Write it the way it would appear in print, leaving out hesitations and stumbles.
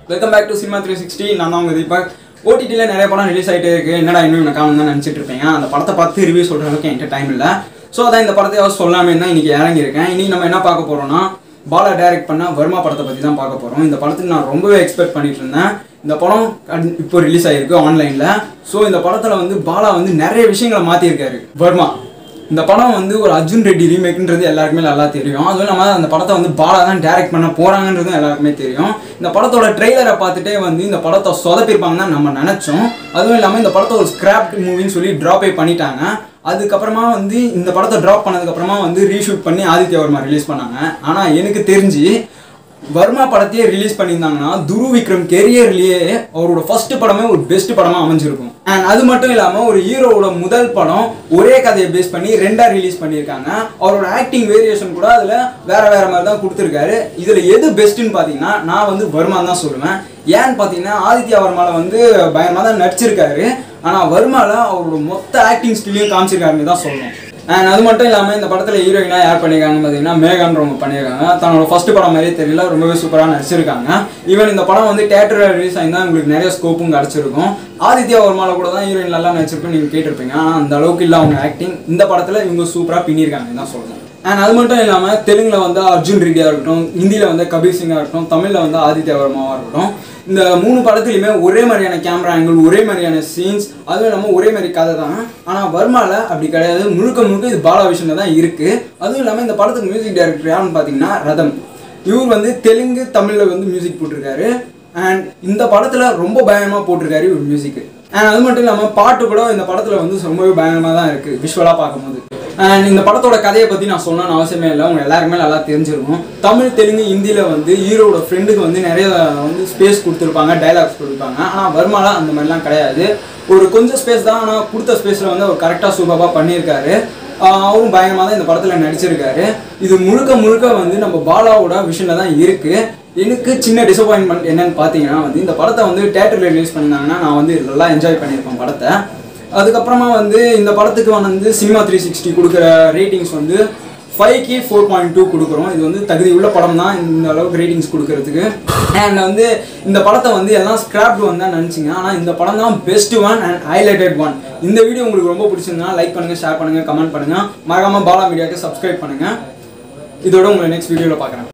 Welcome back to cinema 360. நான் தான் உங்கள் தீபக். ஓடிடியில் நிறைய படம் ரிலீஸ் ஆகிட்டே இருக்குது. என்னடா இன்னும் எனக்கு காணும் தான் நினச்சிட்டு இருப்பீங்க. அந்த படத்தை பார்த்து ரிவ்யூ சொல்கிற அளவுக்கு என்கிட்ட டைம் இல்லை. ஸோ அதான் இந்த படத்தையாவது சொல்லாமல் தான் இன்றைக்கி இறங்கியிருக்கேன். இன்றைக்கி நம்ம என்ன பார்க்க போகிறோம்னா, பாலா டைரக்ட் பண்ண வர்மா படத்தை பற்றி தான் பார்க்க போகிறோம். இந்த படத்துக்கு நான் ரொம்பவே எக்ஸ்பெக்ட் பண்ணிட்டு இருந்தேன். இந்த படம் இப்போ ரிலீஸ் ஆகிருக்கு ஆன்லைனில். ஸோ இந்த படத்தில் வந்து பாலா வந்து நிறைய விஷயங்களை மாற்றிருக்காரு. வர்மா இந்த படம் வந்து ஒரு அர்ஜுன் ரெட்டி ரீமேக்ன்றது எல்லாருக்குமே நல்லா தெரியும். அதுவும் இல்லாமல் அந்த படத்தை வந்து பாலா தான் டைரக்ட் பண்ண போகிறாங்கன்றதும் எல்லாருக்குமே தெரியும். இந்த படத்தோட ட்ரெய்லரை பார்த்துட்டே வந்து இந்த படத்தை சொதப்பிருப்பாங்க தான் நம்ம நினச்சோம். அதுவும் இல்லாமல் இந்த படத்தை ஒரு ஸ்கிராப்ட் மூவின்னு சொல்லி ட்ராப்பே பண்ணிட்டாங்க. அதுக்கப்புறமா வந்து இந்த படத்தை ட்ராப் பண்ணதுக்கப்புறமா வந்து ரீஷூட் பண்ணி ஆதித்யா வர்மா ரிலீஸ் பண்ணாங்க. ஆனால் எனக்கு தெரிஞ்சு வர்மா படத்தையே ரிலீஸ் பண்ணியிருந்தாங்கன்னா துருவ் விக்ரம் கெரியர்லேயே அவரோட ஃபர்ஸ்ட் படமே ஒரு பெஸ்ட் படமாக அமைஞ்சிருக்கும். அண்ட் அது மட்டும் இல்லாமல் ஒரு ஹீரோவோட முதல் படம் ஒரே கதையை பேஸ் பண்ணி ரெண்டாக ரிலீஸ் பண்ணியிருக்காங்க. அவரோட ஆக்டிங் வேரியேஷன் கூட அதில் வேறு மாதிரி தான் கொடுத்துருக்காரு. இதில் எது பெஸ்ட்டுன்னு பார்த்தீங்கன்னா நான் வந்து வர்மா தான் சொல்லுவேன். ஏன்னு பார்த்தீங்கன்னா ஆதித்யா வர்மாவில் வந்து பயங்கரமாக தான் நடிச்சிருக்காரு. ஆனால் வர்மாவில் அவரோட மொத்த ஆக்டிங் ஸ்கில்லையும் காமிச்சிருக்காருன்னு தான் சொல்லணும். அண்ட் அது மட்டும் இல்லாமல் இந்த படத்தில் ஹீரோயினாக யார் பண்ணியிருக்காங்கன்னு பார்த்தீங்கன்னா மேகான்றவங்க பண்ணியிருக்காங்க. தன்னோட ஃபர்ஸ்ட் படம் மாதிரியே தெரியல, ரொம்பவே சூப்பராக நடிச்சிருக்காங்க. ஈவன் இந்த படம் வந்து தேட்டரில் ரிலீஸ் ஆகிருந்தால் உங்களுக்கு நிறைய ஸ்கோப்பும் கிடச்சிருக்கும். ஆதித்யா வர்மாவில் கூட தான் ஹீரோயின் நல்லா நடிச்சிருக்குன்னு நீங்கள் கேட்டிருப்பீங்க. ஆனால் அந்த அளவுக்கு இல்லை அவங்க ஆக்டிங். இந்த படத்தில் இவங்க சூப்பராக பின்னிருக்காங்கன்னு தான் சொல்லணும். அண்ட் அது மட்டும் இல்லாமல் தெலுங்கில் வந்து அர்ஜுன் ரெட்டியாக இருக்கட்டும், ஹிந்தியில் வந்து கபீர் சிங்காக இருக்கட்டும், தமிழில் வந்து ஆதித்யா வர்மாவாக இருக்கட்டும், இந்த 3 படத்துலையுமே ஒரே மாதிரியான கேமரா ஆங்கிள், ஒரே மாதிரியான சீன்ஸ், அதுவும் இல்லாமல் ஒரே மாதிரி கதை தான். ஆனால் வர்மாவில் அப்படி கிடையாது. முழுக்க இது பாலா விஷனில் தான் இருக்குது. அதுவும் இல்லாமல் இந்த படத்துக்கு மியூசிக் டைரக்டர் யாருன்னு பார்த்தீங்கன்னா ரதம். இவர் வந்து தெலுங்கு தமிழில் வந்து மியூசிக் போட்டிருக்காரு. அண்ட் இந்த படத்தில் ரொம்ப பயங்கரமாக போட்டிருக்காரு இவர் மியூசிக்கு. அண்ட் அது மட்டும் இல்லாமல் பாட்டு கூட இந்த படத்தில் வந்து ரொம்பவே பயங்கரமாக தான் இருக்குது விஷுவலாக பார்க்கும்போது. அண்ட் இந்த படத்தோட கதையை பற்றி நான் சொல்லணும்னு அவசியமே இல்லை, உங்கள் எல்லாருக்குமே நல்லா தெரிஞ்சிருக்கும். தமிழ் தெலுங்கு ஹிந்தியில் வந்து ஹீரோட ஃப்ரெண்டுக்கு வந்து நிறைய வந்து ஸ்பேஸ் கொடுத்துருப்பாங்க, டைலாக்ஸ் கொடுப்பாங்க. ஆனால் வர்மால அந்த மாதிரிலாம் கிடையாது. ஒரு கொஞ்சம் ஸ்பேஸ் தான், ஆனால் கொடுத்த ஸ்பேஸில் வந்து அவர் கரெக்டாக சூப்பராக பண்ணியிருக்காரு. அவரும் பயங்கரமாக தான் இந்த படத்தில் நடிச்சிருக்காரு. இது முழுக்க வந்து நம்ம பாலாவோட விஷனில் தான் இருக்குது. எனக்கு சின்ன டிசப்பாயின்மெண்ட் என்னன்னு பார்த்தீங்கன்னா வந்து இந்த படத்தை வந்து தேட்டரில் ரிலீஸ் பண்ணியிருந்தாங்கன்னா நான் வந்து நல்லா என்ஜாய் பண்ணியிருப்பேன் படத்தை. அதுக்கப்புறமா வந்து இந்த படத்துக்கு வந்து சினிமா 360 கொடுக்குற ரேட்டிங்ஸ் வந்து 5க்கு 4.2 கொடுக்குறோம். இது வந்து தகுதி உள்ள படம் தான் இந்த அளவுக்கு ரேட்டிங்ஸ் கொடுக்கறதுக்கு. அண்ட் வந்து இந்த படத்தை வந்து எல்லாம் ஸ்கிராப்ட் தான் நினச்சிங்க. ஆனால் இந்த படம் தான் best one and highlighted one. இந்த வீடியோ உங்களுக்கு ரொம்ப பிடிச்சிருந்தா லைக் பண்ணுங்கள், ஷேர் பண்ணுங்கள், கமெண்ட் பண்ணுங்கள். மறக்காமல் பாலா மீடியாவுக்கு சப்ஸ்கிரைப் பண்ணுங்கள். இதோட உங்களை நெக்ஸ்ட் வீடியோவில் பார்க்குறேன்.